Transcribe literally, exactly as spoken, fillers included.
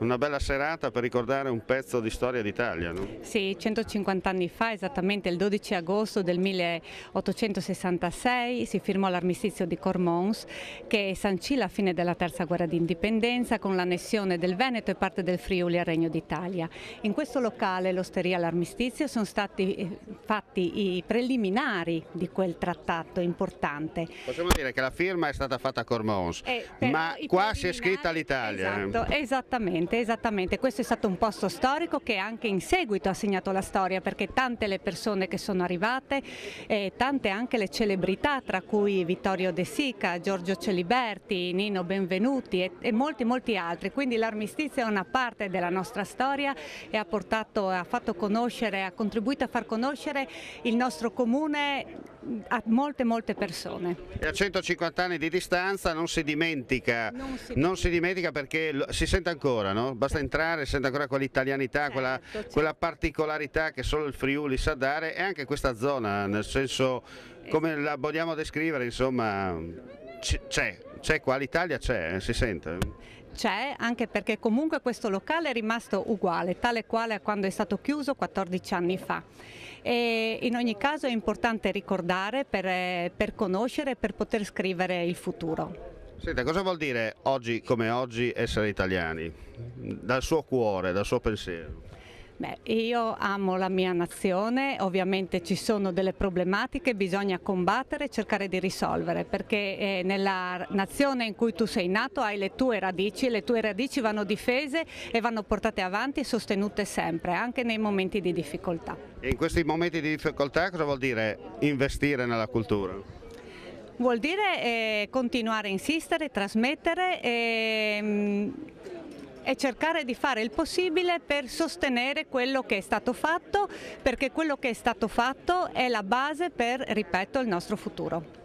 una bella serata per ricordare un pezzo di storia d'Italia, no? Sì, centocinquanta anni fa, esattamente il dodici agosto del milleottocentosessantasei, si firmò l'armistizio di Cormons, che sancì la fine della terza guerra d'indipendenza con l'annessione del Veneto e parte del Friuli al Regno d'Italia. In questo locale, l'Osteria all'Armistizio, sono stati fatti i preliminari di quel trattato importante. Possiamo dire che la firma è stata fatta a Cormons, Eh, ma qua si è scritta l'Italia. Esatto, esattamente, esattamente. Questo è stato un posto storico che anche in seguito ha segnato la storia, perché tante le persone che sono arrivate, eh, tante anche le celebrità, tra cui Vittorio De Sica, Giorgio Celiberti, Nino Benvenuti e, e molti molti altri. Quindi l'armistizio è una parte della nostra storia e ha portato, ha fatto conoscere, ha contribuito a far conoscere il nostro comune a molte molte persone. E a centocinquanta anni di distanza non si dimentica, Non si, non si dimentica perché lo, si sente ancora, no? Basta entrare, si sente ancora quell'italianità, certo, quella, certo. quella particolarità che solo il Friuli sa dare, e anche questa zona, nel senso, come la vogliamo descrivere, insomma, c'è, c'è qua, l'Italia c'è, si sente. C'è, anche perché comunque questo locale è rimasto uguale, tale quale a quando è stato chiuso quattordici anni fa. E in ogni caso è importante ricordare per, per conoscere e per poter scrivere il futuro. Senta, cosa vuol dire oggi come oggi essere italiani? Dal suo cuore, dal suo pensiero? Beh, io amo la mia nazione, ovviamente ci sono delle problematiche, bisogna combattere e cercare di risolvere, perché eh, nella nazione in cui tu sei nato hai le tue radici, le tue radici vanno difese e vanno portate avanti e sostenute sempre, anche nei momenti di difficoltà. E in questi momenti di difficoltà cosa vuol dire investire nella cultura? Vuol dire eh, continuare a insistere, trasmettere e, e cercare di fare il possibile per sostenere quello che è stato fatto, perché quello che è stato fatto è la base per, ripeto, il nostro futuro.